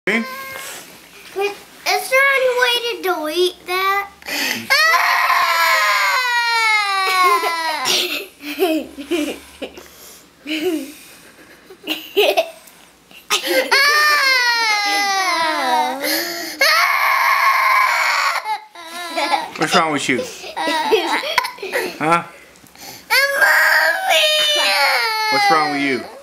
Is there any way to delete that? What's wrong with you? Huh? Mommy! What's wrong with you?